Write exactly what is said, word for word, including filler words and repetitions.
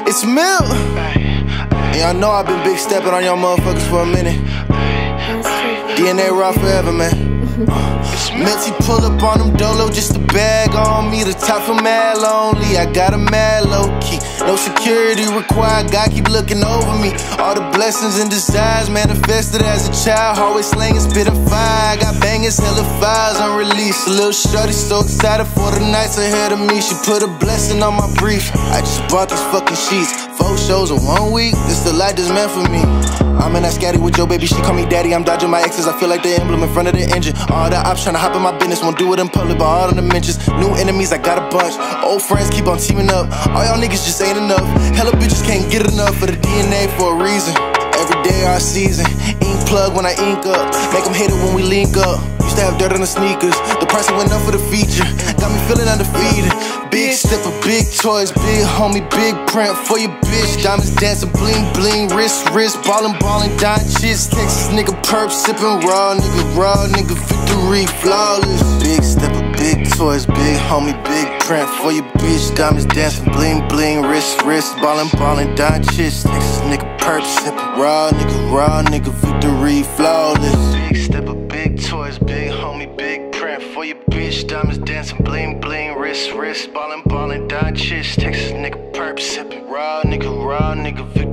It's MiLT. Yeah, I know I've been big stepping on y'all motherfuckers for a minute. D N A raw forever, man. MiLT pull up on them dolo, just a bag on me. The top from mad lonely, I got a mad low key. No security required, God keep looking over me. All the blessings and desires manifested as a child. Always slanging, spitting fire. I got bangers, hella files unreleased. A little shorty so excited for the nights ahead of me. She put a blessing on my brief. I just bought these fucking sheets. Four shows in one week, this the light that's meant for me. I'm in that scatty with your baby, she call me daddy. I'm dodging my exes, I feel like the emblem in front of the engine. All the ops tryna hop in my business, won't do it in public, but all the dimensions. New enemies, I got a bunch. Old friends keep on teaming up. All y'all niggas just ain't enough. Hella bitches can't get enough of the D N A for a reason. Every day our season. Ink plug when I ink up. Make them hate it when we link up. Used to have dirt on the sneakers. The price went up for the feature. Got me feeling undefeated. Big stepper, big toys, big homie, big print for your bitch. Diamonds dancing, bling bling, wrist wrist, ballin' ballin', dying chits. Texas nigga perp sippin' raw, nigga raw, nigga victory flawless. Big stepper, big toys, big homie, big print for your bitch. Diamonds dancing, bling bling, wrist wrist, ballin' ballin', dying chits. Texas nigga perp sippin' raw, nigga raw, nigga victory flawless. Big stepper, big toys, big homie, big print for your bitch. Diamonds dancing, bling bling, wrist wrist, ballin' ballin', dying chits. Texas nigga perp sippin' raw, nigga raw, nigga victory.